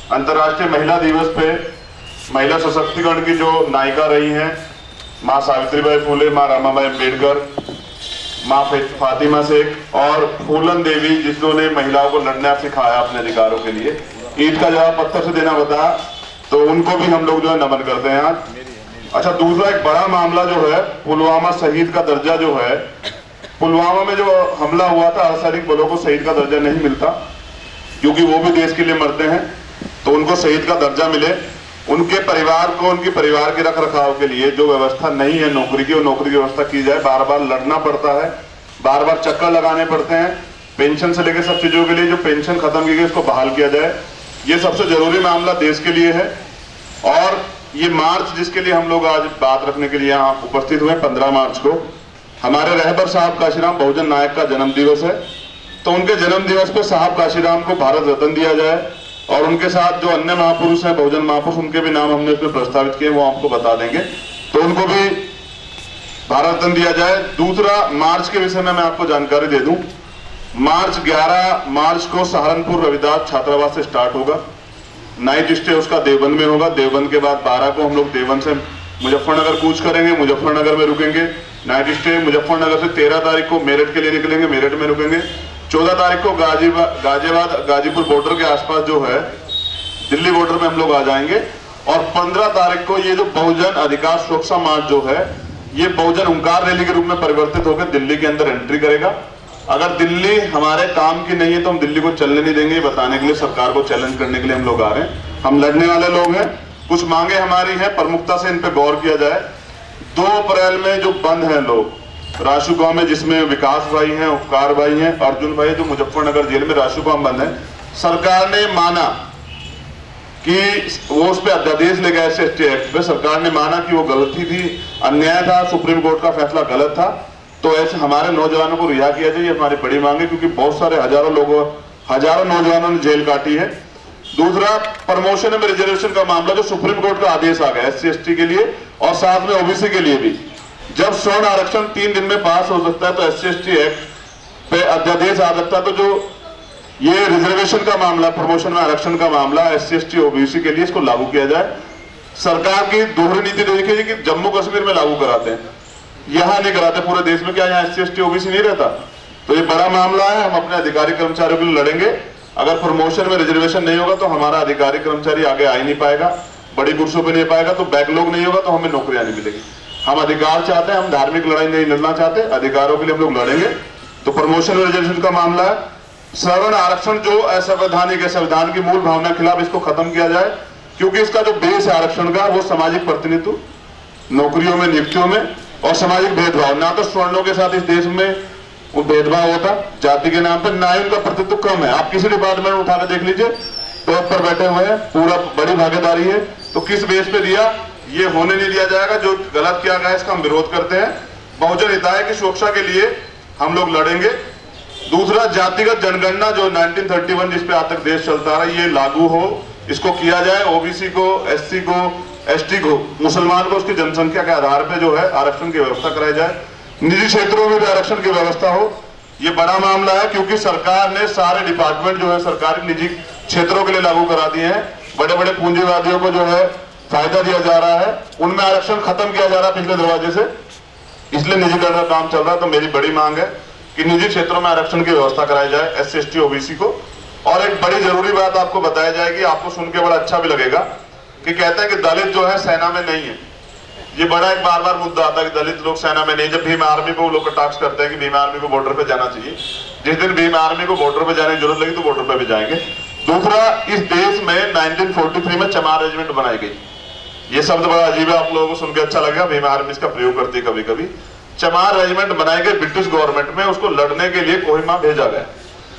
अंतर्राष्ट्रीय महिला दिवस पे महिला सशक्तिकरण की जो नायिका रही हैं माँ सावित्रीबाई फुले, माँ रमाबाई अम्बेडकर, माँ फातिमा शेख और फूलन देवी, जिन्होंने महिलाओं को लड़ना सिखाया अपने अधिकारों के लिए, ईद का जवाब पत्थर से देना बताया, तो उनको भी हम लोग जो है नमन करते हैं आज। अच्छा, दूसरा एक बड़ा मामला जो है पुलवामा शहीद का दर्जा जो है, पुलवामा में जो हमला हुआ था अर्धसैनिक बलों को शहीद का दर्जा नहीं मिलता, क्योंकि वो भी देश के लिए मरते हैं, तो उनको शहीद का दर्जा मिले। उनके परिवार को, उनके परिवार के रख रखाव के लिए जो व्यवस्था नहीं है नौकरी की, वो नौकरी की व्यवस्था की जाए। बार बार लड़ना पड़ता है, बार बार चक्कर लगाने पड़ते हैं, पेंशन से लेकर सब चीजों के लिए जो पेंशन खत्म की गई उसको बहाल किया जाए। ये सबसे जरूरी मामला देश के लिए है। और ये मार्च जिसके लिए हम लोग आज बात रखने के लिए यहाँ उपस्थित हुए, 15 मार्च को हमारे रहबर साहब काशीराम बहुजन नायक का जन्म दिवस है, तो उनके जन्म दिवस पर साहब काशीराम को भारत रत्न दिया जाए। और उनके साथ जो अन्य महापुरुष हैं, बहुजन महापुरुष, उनके भी नाम हमने इसमें प्रस्तावित किए, वो आपको बता देंगे, तो उनको भी भारत रत्न दिया जाए। दूसरा, मार्च के विषय में मैं आपको जानकारी दे दूं, मार्च 11 मार्च को सहारनपुर रविदास छात्रावास से स्टार्ट होगा, नाइट स्टे उसका देवबंद में होगा। देवबंद के बाद 12 को हम लोग देवबंद से मुजफ्फरनगर कूच करेंगे, मुजफ्फरनगर में रुकेंगे, नाइट स्टे मुजफ्फरनगर से 13 तारीख को मेरठ के लिए निकलेंगे, मेरठ में रुकेंगे। 14 तारीख को गाजियाबाद गाजीपुर बॉर्डर के आसपास जो है दिल्ली बॉर्डर में हम लोग आ जाएंगे। और 15 तारीख को ये जो बहुजन अधिकार सुरक्षा मार्च जो है, ये बहुजन हुंकार रैली के रूप में परिवर्तित होकर दिल्ली के अंदर एंट्री करेगा। अगर दिल्ली हमारे काम की नहीं है तो हम दिल्ली को चलने नहीं देंगे, बताने के लिए, सरकार को चैलेंज करने के लिए हम लोग आ रहे हैं। हम लड़ने वाले लोग हैं। कुछ मांगे हमारी हैं, प्रमुखता से इन पे गौर किया जाए। 2 अप्रैल में जो बंद है लोग राशु गांव में, जिसमें विकास भाई हैं, उपकार भाई हैं, अर्जुन भाई, जो मुजफ्फरनगर जेल में राशु गांव बंद है, सरकार ने माना कि वो उस पर अध्यादेश ले गए SC एक्ट पे। सरकार ने माना कि वो गलती थी, अन्याय था, सुप्रीम कोर्ट का फैसला गलत था, तो ऐसे हमारे नौजवानों को रिहा किया जाए। ये हमारी बड़ी मांग है, क्योंकि बहुत सारे हजारों नौजवानों ने जेल काटी है। दूसरा, प्रमोशन में रिजर्वेशन का मामला, जो सुप्रीम कोर्ट का आदेश आ गया SC ST के लिए और साथ में OBC के लिए भी। जब स्वर्ण आरक्षण 3 दिन में पास हो सकता है तो SC ST एक्ट पे अध्यादेश आ सकता है, तो जो ये रिजर्वेशन का मामला, प्रमोशन में आरक्षण का मामला SC ST OBC के लिए, इसको लागू किया जाए। सरकार की दोहरी नीति देखिए कि जम्मू कश्मीर में लागू कराते हैं, यहाँ नहीं कराते पूरे देश में। क्या यहाँ SC ST OBC नहीं रहता? तो ये बड़ा मामला है। हम अपने अधिकारी कर्मचारियों के लिए लड़ेंगे। अगर प्रमोशन में रिजर्वेशन नहीं होगा तो हमारा अधिकारी कर्मचारी आगे आ ही नहीं पाएगा, बड़ी कुर्सियों पे नहीं पाएगा, तो बैकलॉग नहीं होगा तो हमें नौकरियां नहीं मिलेगी। हम अधिकार चाहते हैं, हम धार्मिक लड़ाई नहीं लड़ना चाहते, अधिकारों के लिए हम लोग लड़ेंगे। तो प्रमोशन में रिजर्वेशन का मामला है। सवर्ण आरक्षण जो असंवैधानिक है, संविधान की मूल भावना के खिलाफ, इसको खत्म किया जाए, क्योंकि इसका जो बेस है आरक्षण का, वो सामाजिक प्रतिनिधित्व, नौकरियों में, नियुक्तियों में, और सामाजिक भेदभाव। ना तो स्वर्णों के साथ इस देश में वो भेदभाव होता जाति के नाम पर, ना ही उनका प्रतिनिधित्व कम है। आप किसी डिपार्टमेंट में उठा के देख लीजिए, टॉप पर बैठे हुए हैं, पूरा बड़ी भागीदारी है। तो किस बेस पे दिया? ये होने नहीं दिया जाएगा। जो गलत किया गया है इसका हम विरोध करते हैं। बहुजन हिताय की सुरक्षा के लिए हम लोग लड़ेंगे। दूसरा, जातिगत जनगणना जो 1931 जिस पे आज तक देश चलता रहा, ये लागू हो, इसको किया जाए। OBC को, SC को, ST को, मुसलमान को उसकी जनसंख्या के आधार पे जो है आरक्षण की व्यवस्था कराई जाए। निजी क्षेत्रों में भी आरक्षण की व्यवस्था हो। ये बड़ा मामला है, क्योंकि सरकार ने सारे डिपार्टमेंट जो है सरकारी निजी क्षेत्रों के लिए लागू करा दिए हैं। बड़े बड़े पूंजीवादियों को जो है फायदा दिया जा रहा है, उनमें आरक्षण खत्म किया जा रहा है पिछले दरवाजे से, इसलिए निजीकरण का काम चल रहा है। तो मेरी बड़ी मांग है कि निजी क्षेत्रों में आरक्षण की व्यवस्था कराई जाए SC ST OBC को। और एक बड़ी जरूरी बात आपको बताई जाएगी, आपको सुन के बड़ा अच्छा भी लगेगा, कि कहते हैं कि दलित जो है सेना में नहीं है। ये बड़ा एक बार बार मुद्दा आता है कि दलित लोग सेना में नहीं। जब भीम आर्मी को लोग कटाक्ष करते हैं कि भीम आर्मी को बॉर्डर पे जाना चाहिए, जिस दिन भीम आर्मी को बॉर्डर पे जाने की जरूरत लगी तो बॉर्डर पे भी जाएंगे। दूसरा, इस देश में 1943 में चमार रेजिमेंट बनाई गई। ये शब्द बड़ा अजीब है, आप लोगों को सुन के अच्छा लगेगा, भीम आर्मी इसका प्रयोग करती है कभी कभी। चमार रेजिमेंट बनाई गई ब्रिटिश गवर्नमेंट में, उसको लड़ने के लिए कोहिमा भेजा गया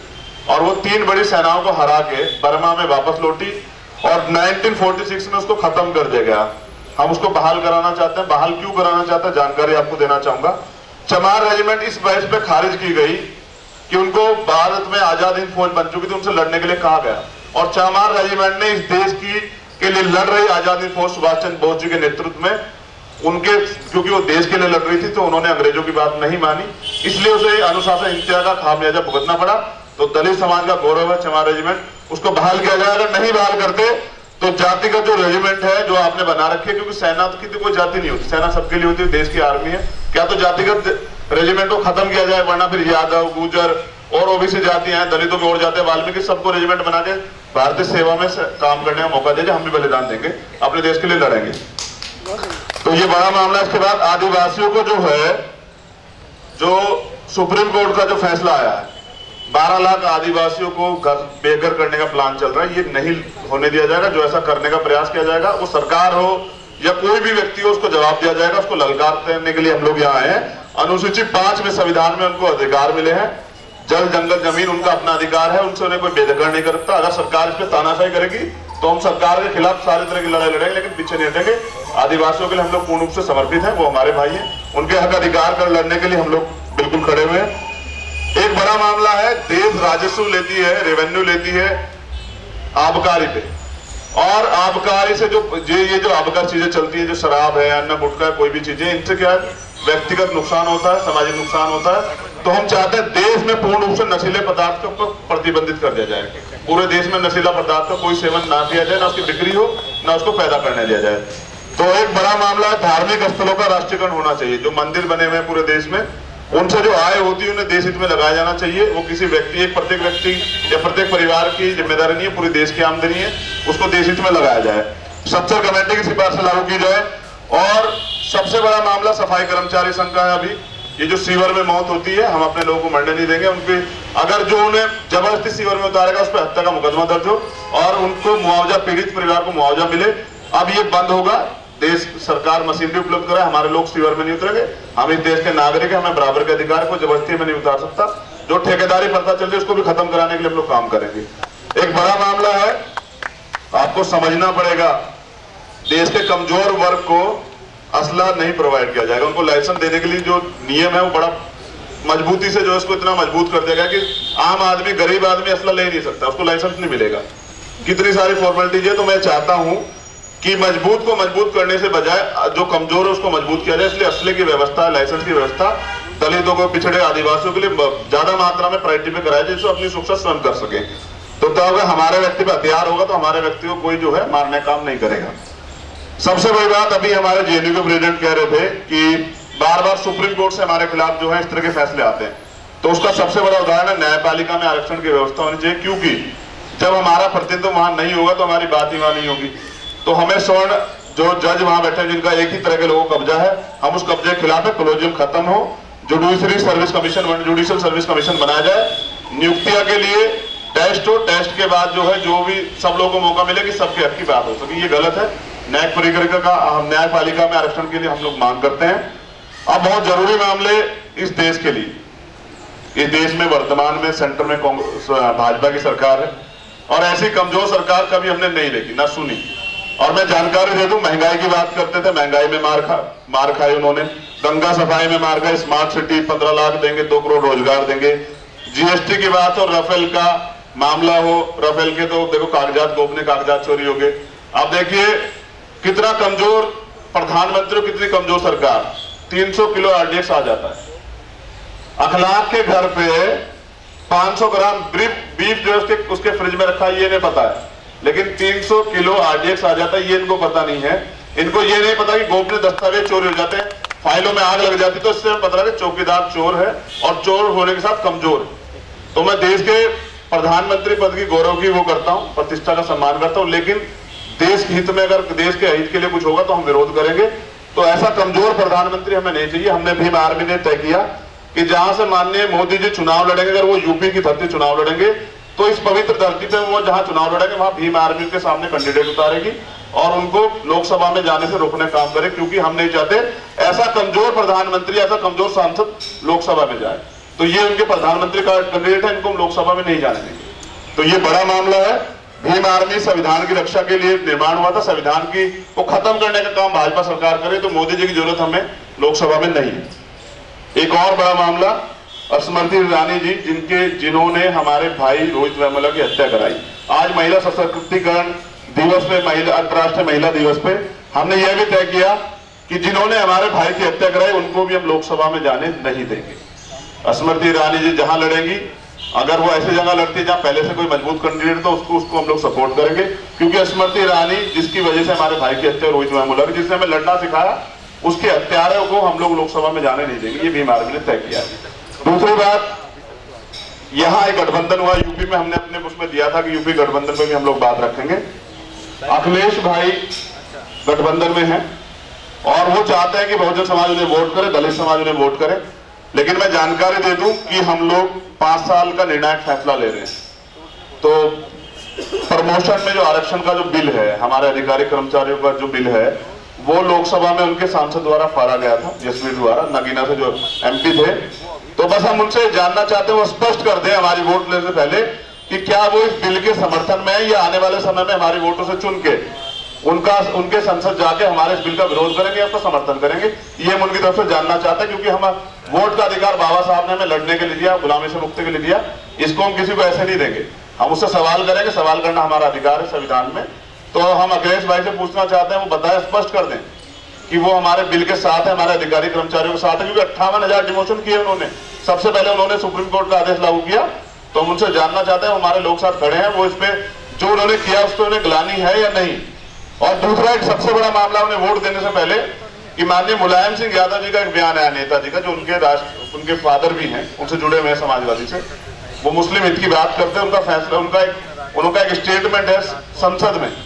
और वो 3 बड़ी सेनाओं को हरा के बर्मा में वापस लौटी और 1946 में उसको खत्म कर दिया गया। हम उसको बहाल कराना चाहते हैं। बहाल क्यों कराना चाहते हैं, जानकारी आपको देना चाहूंगा। चमार रेजिमेंट इस बहस पे खारिज की गई कि उनको भारत में आजाद हिंद फौज बन चुकी थी, उनसे लड़ने के लिए कहा गया। और चमार रेजिमेंट ने इस देश के लिए लड़ रही आजाद हिंद फौज सुभाष चंद्र बोस जी के नेतृत्व में, उनके, क्योंकि वो देश के लिए लड़ रही थी, तो उन्होंने अंग्रेजों की बात नहीं मानी, इसलिए उसे अनुशासन इंतजार का खामियाजा भुगतना पड़ा। तो दलित समाज का गौरव है चमार रेजिमेंट। उसको बहाल किया जाए। अगर नहीं बहाल करते तो जातिगत जो रेजिमेंट है जो आपने बना रखे, क्योंकि सेना की तो कोई जाति नहीं होती, सेना सबके लिए होती है, देश की आर्मी है, क्या तो जातिगत रेजिमेंट को खत्म किया जाए, वरना फिर यादव, गुर्जर और ओबीसी जातियां हैं, दलितों की और जाते हैं, वाल्मीकि, सबको रेजिमेंट बना के भारतीय सेवा में काम करने का मौका दीजिए। हम भी बलिदान देंगे, अपने देश के लिए लड़ेंगे। तो ये बड़ा मामला। इसके बाद आदिवासियों को जो है, जो सुप्रीम कोर्ट का जो फैसला आया है, 12 लाख आदिवासियों को बेघर करने का प्लान चल रहा है, ये नहीं होने दिया जाएगा। जो ऐसा करने का प्रयास किया जाएगा, वो सरकार हो या कोई भी व्यक्ति हो, उसको जवाब दिया जाएगा। उसको ललकार देने के लिए हम लोग यहाँ आए हैं। अनुसूची 5 में संविधान में उनको अधिकार मिले हैं, जल जंगल जमीन उनका अपना अधिकार है, उनसे उन्हें कोई बेदखल नहीं कर सकता। अगर सरकार इस पर तानाशाही करेगी तो हम सरकार के खिलाफ सारी तरह की लड़ाई लड़ेंगे, लेकिन पीछे नहीं हटेंगे। आदिवासियों के लिए हम लोग पूर्ण रूप से समर्पित हैं, वो हमारे भाई हैं, उनके हक अधिकार कर लड़ने के लिए हम लोग बिल्कुल खड़े हुए हैं। एक बड़ा मामला है, देश राजस्व लेती है, रेवेन्यू लेती है आबकारी पे, और आबकारी से जो ये जो आबकारी चीजें चलती है, जो शराब है, अन्य गुटखा है, कोई भी चीजें, इनसे क्या है, व्यक्तिगत नुकसान होता है, सामाजिक नुकसान होता है। तो हम चाहते हैं देश में पूर्ण रूप से नशीले पदार्थ को प्रतिबंधित कर दिया जाए। पूरे देश में नशीला पदार्थ का कोई सेवन ना किया जाए, ना उसकी बिक्री हो, ना उसको पैदा करने दिया जाए। तो एक बड़ा मामला है, धार्मिक स्थलों का राष्ट्रीयकरण होना चाहिए। जो मंदिर बने हुए हैं पूरे देश में, उनसे जो आय होती है उन्हें देश हित में लगाया जाना चाहिए। वो किसी व्यक्ति, एक प्रत्येक व्यक्ति या प्रत्येक परिवार की जिम्मेदारी नहीं है, पूरे देश की आमदनी है, उसको देश हित में लगाया जाए। सत्सर कमेटी की सिफारिश लागू की जाए। और सबसे बड़ा मामला सफाई कर्मचारी संघ का है। अभी ये जो सीवर में मौत होती है, हम अपने लोगों को मरने नहीं देंगे। उनके अगर जो उन्हें जबरदस्ती सीवर में उतारेगा, उस पर हत्या का मुकदमा दर्ज हो और उनको मुआवजा, पीड़ित परिवार को मुआवजा मिले। अब ये बंद होगा। देश सरकार मशीनरी उपलब्ध करे, हमारे लोग सीवर में नहीं उतरेंगे। हम इस देश के नागरिक हैं, हमें बराबर के अधिकार को जबरदस्ती में नहीं उतार सकता। जो ठेकेदारी प्रथा चल रही है उसको भी खत्म कराने के लिए हम लोग काम करेंगे। एक बड़ा मामला है, आपको समझना पड़ेगा, देश के कमजोर वर्ग को असला नहीं प्रोवाइड किया जाएगा। उनको लाइसेंस देने के लिए जो नियम है वो बड़ा मजबूती से जो है उसको इतना मजबूत कर दिया गया कि आम आदमी, गरीब आदमी असला ले नहीं सकता, उसको लाइसेंस नहीं मिलेगा। कितनी सारी फॉर्मेलिटीज है। तो मैं चाहता हूं कि मजबूत को मजबूत करने से बजाय जो कमजोर है उसको मजबूत किया जाए। इसलिए असले की व्यवस्था, लाइसेंस की व्यवस्था दलितों को, पिछड़े आदिवासियों के लिए ज्यादा मात्रा में प्रायोरिटी पे कराया जाए, जिससे अपनी सुरक्षा स्वयं कर सके। तो तब अगर हमारे व्यक्ति पर हथियार होगा तो हमारे व्यक्ति को कोई जो है मारने काम नहीं करेगा। सबसे बड़ी बात, अभी हमारे जेएनयू के प्रेसिडेंट कह रहे थे कि बार बार सुप्रीम कोर्ट से हमारे खिलाफ जो है इस तरह के फैसले आते हैं। तो उसका सबसे बड़ा उदाहरण है, न्यायपालिका में आरक्षण की व्यवस्था होनी चाहिए, क्योंकि जब हमारा प्रतिनिधित्व वहां नहीं होगा तो हमारी बात ही वहां नहीं होगी। तो हमें स्वर्ण जो जज वहां बैठे हैं, जिनका एक ही तरह के लोगों को कब्जा है, हम उस कब्जे के खिलाफ है, कोलोजियम खत्म हो, judiciary service commission, judicial service commission बनाया जाए, नियुक्तियां के लिए टेस्ट हो, टेस्ट के बाद जो है जो भी सब लोगों को मौका मिले कि सबके हक की बात हो सके। ये गलत है। न्यायिक परिक्रिया का, हम न्यायपालिका में आरक्षण के लिए हम लोग मांग करते हैं। अब बहुत जरूरी मामले इस देश के लिए, इस देश में वर्तमान में सेंटर में भाजपा की सरकार है और ऐसी कमजोर सरकार कभी हमने नहीं देखी, ना सुनी। और मैं जानकारी दे दूं, महंगाई की बात करते थे, महंगाई में मार खाई उन्होंने, गंगा सफाई में मार खाई, स्मार्ट सिटी 15 लाख देंगे, 2 करोड़ रोजगार देंगे, जीएसटी की बात हो, राफेल का मामला हो, राफेल के तो देखो कागजात, गोपनीय कागजात चोरी हो गए। अब देखिए कितना कमजोर प्रधानमंत्री, कितनी कमजोर सरकार। 300 किलो आरडीएक्स आ जाता है। अखलाक के घर पे 500 ग्राम बीफ जो है उसके फ्रिज में रखा है, ये नहीं पता है, लेकिन 300 किलो आरडीएक्स आ जाता है, ये इनको पता नहीं है। इनको ये नहीं पता कि गोपनीय दस्तावेज चोरी हो जाते हैं, फाइलों में आग लग जाती, तो इससे पता लगा कि चौकीदार चोर है और चोर होने के साथ कमजोर है। तो मैं देश के प्रधानमंत्री पद की गौरव की वो करता हूं, प्रतिष्ठा का सम्मान करता हूं, लेकिन देश के हित में, अगर देश के हित के लिए कुछ होगा तो हम विरोध करेंगे। तो ऐसा कमजोर प्रधानमंत्री हमें नहीं चाहिए। हमने भीम आर्मी ने तय किया कि जहां से माननीय मोदी जी चुनाव लड़ेंगे, अगर वो यूपी की धरती चुनाव लड़ेंगे, तो इस पवित्र धरती पे वो जहां चुनाव लड़ेंगे वहां भीम आर्मी के सामने कैंडिडेट उतारेगी और उनको लोकसभा में जाने से रोकने काम करे, क्योंकि हम नहीं चाहते ऐसा कमजोर प्रधानमंत्री, ऐसा कमजोर सांसद लोकसभा में जाए। तो ये उनके प्रधानमंत्री का कैंडिडेट है, इनको हम लोकसभा में नहीं जाने देंगे। तो ये बड़ा मामला है। भीम आर्मी संविधान की रक्षा के लिए निर्माण हुआ था, संविधान की को खत्म करने का काम भाजपा सरकार करे, तो मोदी जी की जरूरत हमें लोकसभा में नहीं है। एक और बड़ा मामला, स्मृति ईरानी जी, जिन्होंने हमारे भाई रोहित वेमुला की हत्या कराई। आज महिला सशक्तिकरण दिवस पे, अंतर्राष्ट्रीय महिला दिवस पे हमने यह भी तय किया कि जिन्होंने हमारे भाई की हत्या कराई उनको भी हम लोकसभा में जाने नहीं देंगे। स्मृति ईरानी जी जहां लड़ेंगी अगर वो ऐसी जगह लड़ती है जहाँ पहले से कोई मजबूत कैंडिडेट तो उसको हम लोग सपोर्ट करेंगे, क्योंकि स्मृति ईरानी जिसकी वजह से हमारे भाई की हत्या, रोहित वेमुला जिसने हमें लड़ना सिखाया, उसके हत्यारों को हम लोग लोकसभा में जाने नहीं देंगे, ये भीम आर्मी ने तय किया है। दूसरी बात, यहाँ एक गठबंधन हुआ यूपी में, हमने अपने उसमें दिया था कि यूपी गठबंधन में भी हम लोग बात रखेंगे। अखिलेश भाई गठबंधन में है और वो चाहते हैं कि बहुजन समाज उन्हें वोट करे, दलित समाज उन्हें वोट करे, लेकिन मैं जानकारी दे दूं कि हम लोग 5 साल का निर्णायक फैसला ले रहे हैं। तो प्रमोशन में जो आरक्षण का जो बिल है, हमारे अधिकारी कर्मचारियों का जो बिल है, वो लोकसभा में उनके सांसद द्वारा फाड़ा गया था, जसवीर द्वारा, नगीना से जो एमपी थे। तो बस हम उनसे जानना चाहते हैं वो स्पष्ट कर दें हमारी वोट लेने से पहले कि क्या वो इस बिल के समर्थन में है या आने वाले समय में हमारी वोटों से चुन के उनके संसद जाके हमारे इस बिल का विरोध करेंगे या उसका समर्थन करेंगे, ये हम उनकी तरफ से जानना चाहते हैं। क्योंकि हम वोट का अधिकार बाबा साहब ने हमें लड़ने के लिए दिया, गुलामी से मुक्ति के लिए दिया, इसको हम किसी को ऐसे नहीं देंगे। हम उससे सवाल करेंगे, सवाल करना हमारा अधिकार है संविधान में। तो हम अखिलेश भाई से पूछना चाहते हैं, वो बताए, स्पष्ट कर दें कि वो हमारे बिल के साथ है, हमारे अधिकारी कर्मचारियों के साथ है, क्योंकि 58,000 डिमोशन किए उन्होंने, सबसे पहले उन्होंने सुप्रीम कोर्ट का आदेश लागू किया। तो हम उनसे जानना चाहते हैं हमारे लोग साथ खड़े हैं, वो इस पे जो उन्होंने किया उस पर उन्हें ग्लानि है या नहीं। और दूसरा एक सबसे बड़ा मामला उन्हें वोट देने से पहले कि माननीय मुलायम सिंह यादव जी का एक बयान आया, नेताजी का, जो उनके फादर भी हैं, उनसे जुड़े हुए हैं समाजवादी से, वो मुस्लिम हित की बात करते हैं। उनका फैसला, उनका एक स्टेटमेंट है संसद में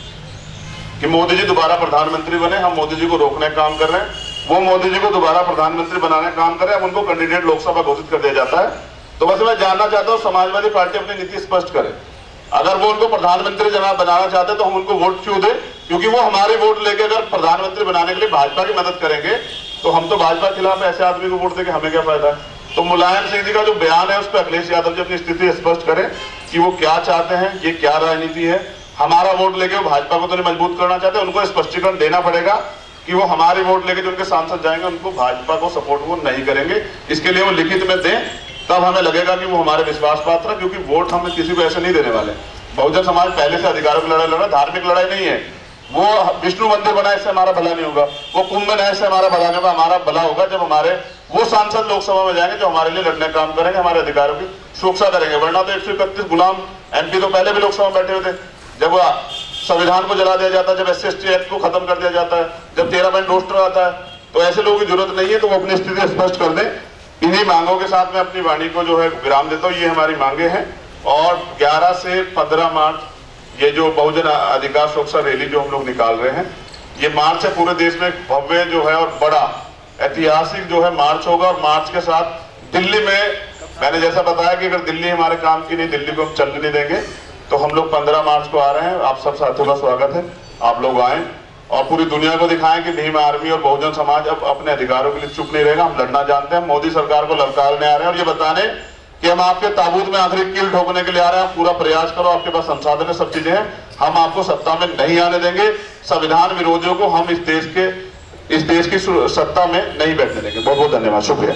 कि मोदी जी दोबारा प्रधानमंत्री बने, हम मोदी जी को रोकने का काम कर रहे हैं, वो मोदी जी को दोबारा प्रधानमंत्री बनाने का काम कर रहे हैं, उनको कैंडिडेट लोकसभा घोषित कर दिया जाता है। तो बस मैं जानना चाहता हूँ समाजवादी पार्टी अपनी नीति स्पष्ट करे, अगर वो उनको प्रधानमंत्री जनाब बनाना चाहते तो हम उनको वोट क्यों दें? क्योंकि वो हमारी वोट लेके अगर प्रधानमंत्री बनाने के लिए भाजपा की मदद करेंगे तो हम तो भाजपा के खिलाफ ऐसे आदमी को वोट देके हमें क्या फायदा है? तो मुलायम सिंह जी का जो बयान है उस पर अखिलेश यादव जी अपनी स्थिति स्पष्ट करें कि वो क्या चाहते हैं, ये क्या राजनीति है। हमारा वोट लेके वो भाजपा को तो नहीं मजबूत करना चाहते, उनको स्पष्टीकरण देना पड़ेगा कि वो हमारी वोट लेके जो उनके सांसद जाएंगे उनको भाजपा को सपोर्ट वो नहीं करेंगे। इसके लिए वो लिखित में दें, तब हमें लगेगा कि वो हमारे विश्वास पात्र है, क्योंकि वोट हम किसी को ऐसे नहीं देने वाले। बहुजन समाज पहले से अधिकारों की लड़ाई लड़ रहा है, धार्मिक लड़ाई नहीं है। वो विष्णु मंदिर बनाए इससे हमारा भला नहीं होगा, वो कुंभ बनाए इससे हमारा भला नहीं होगा। हमारा भला होगा जब हमारे वो सांसद लोकसभा में जाएंगे जो हमारे लिए लड़ने का काम करेंगे, हमारे अधिकारों की सुरक्षा करेंगे। वरना तो 131 गुलाम एमपी तो पहले भी लोकसभा में बैठे हुए थे। जब संविधान को जला दिया जाता है, जब SC/ST एक्ट को खत्म कर दिया जाता है, जब 13 पॉइंट रोस्टर आता है, तो ऐसे लोगों की जरूरत नहीं है। तो वो अपनी स्थिति स्पष्ट कर दें। इन्हीं मांगों के साथ मैं अपनी वाणी को जो है विराम देता हूँ। ये हमारी मांगे हैं और 11 से 15 मार्च ये जो बहुजन अधिकार सुरक्षा रैली जो हम लोग निकाल रहे हैं, ये मार्च है, पूरे देश में भव्य जो है और बड़ा ऐतिहासिक जो है मार्च होगा। और मार्च के साथ दिल्ली में मैंने जैसा बताया कि अगर दिल्ली हमारे काम की नहीं, दिल्ली को हम चलने नहीं देंगे, तो हम लोग 15 मार्च को आ रहे हैं। आप सब साथियों का स्वागत है, आप लोग आए और पूरी दुनिया को दिखाएं कि भीम आर्मी और बहुजन समाज अब अपने अधिकारों के लिए चुप नहीं रहेगा। हम लड़ना जानते हैं, मोदी सरकार को ललकारने आ रहे हैं और ये बताने कि हम आपके ताबूत में आखिरी कील ठोकने के लिए आ रहे हैं। आप पूरा प्रयास करो, आपके पास संसाधन है, सब चीजें हैं, हम आपको सत्ता में नहीं आने देंगे। संविधान विरोधियों को हम इस देश की सत्ता में नहीं बैठने देंगे। बहुत बहुत धन्यवाद, शुक्रिया।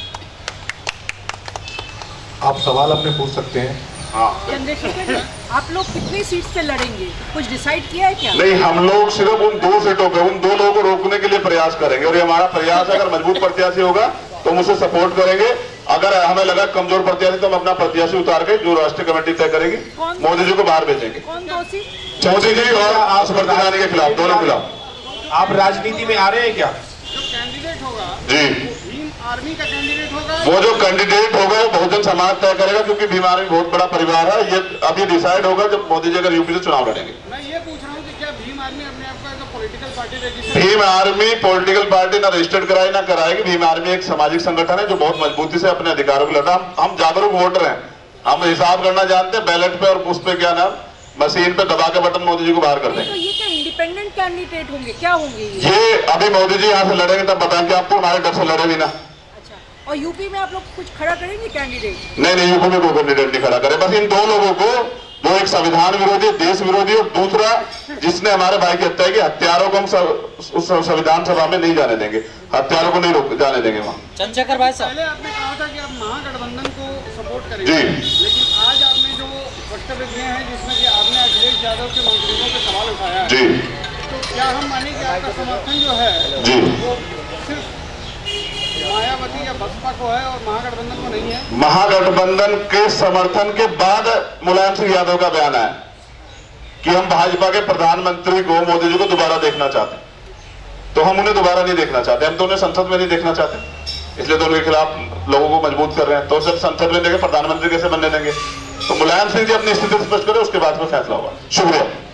आप सवाल अपने पूछ सकते हैं। चंद्रशेखर जी, आप लोग कितनी सीट से लड़ेंगे, कुछ डिसाइड किया है क्या? नहीं, हम लोग सिर्फ उन 2 सीटों पे उन 2 लोगों को रोकने के लिए प्रयास करेंगे और ये हमारा प्रयास है। अगर मजबूत प्रत्याशी होगा तो हम उसे सपोर्ट करेंगे। अगर हमें लगा कमजोर प्रत्याशी तो हम अपना प्रत्याशी उतार के जो राष्ट्रीय कमेटी तय करेगी मोदी जी को बाहर भेजेंगे। कौन दोषी? मोदी जी और स्मृति ईरानी के खिलाफ, दोनों खिलाफ। आप राजनीति में आ रहे हैं क्या? जो कैंडिडेट होगा जी, भीम आर्मी का कैंडिडेट होगा। वो जो कैंडिडेट होगा वो बहुजन समाज तय करेगा, क्योंकि भीम आर्मी बहुत बड़ा परिवार है। ये अभी डिसाइड होगा जब मोदी जी अगर यूपी से चुनाव लड़ेंगे। मैं ये पूछ रहा हूँ कि क्या भीम आर्मी अपने आप को political party register? Bhim Army political party ना रजिस्टर्ड कराए ना कराएगी। भीम आर्मी एक सामाजिक संगठन है जो बहुत मजबूती से अपने अधिकारों को लड़ा। हम जागरूक वोटर हैं, हम हिसाब करना जानते हैं। बैलेट पे और उस पे क्या नाम मशीन पे दबा के बटन मोदी जी को बाहर कर देंगे। तो ये क्या इंडिपेंडेंट कैंडिडेट होंगे, क्या होंगे ये अभी मोदी जी यहाँ से लड़ेंगे तब बताएंगे आपको, हमारे डर से लड़े भी ना। अच्छा, और यूपी में आप लोग कुछ खड़ा करेंगे कैंडिडेट? नहीं, यूपी में कोई कैंडिडेट नहीं खड़ा करे। बस इन 2 लोगों को, वो एक संविधान विरोधी, देश विरोधी, और दूसरा जिसने हमारे भाई की हत्या की, हत्यारों को हम उस संविधान सभा में नहीं जाने देंगे, हत्यारों को नहीं जाने देंगे वहाँ। चंद्रशेखर भाई साहब, पहले आपने कहा था कि आप महागठबंधन को सपोर्ट करेंगे, जी, लेकिन आज आपने जो वक्तव्य दिए हैं जिसमें कि आपने अखिलेश यादव के मंत्रियों पे सवाल उठाया है, जी, तो क्या हम माने कि आपका समर्थन जो है जी, वो सिर्फ मायावती या बसपा को है और महागठबंधन को नहीं है? महागठबंधन के समर्थन के बाद मुलायम सिंह यादव का बयान आया कि हम भाजपा के प्रधानमंत्री को, मोदी जी को दोबारा देखना चाहते हैं। तो हम उन्हें दोबारा नहीं देखना चाहते, हम तो उन्हें संसद में नहीं देखना चाहते, इसलिए तो उनके खिलाफ लोगों को मजबूत कर रहे हैं। तो जब संसद में देंगे, प्रधानमंत्री कैसे बनने देंगे? तो मुलायम सिंह जी अपनी स्थिति स्पष्ट करें, उसके बाद में फैसला होगा। शुक्रिया।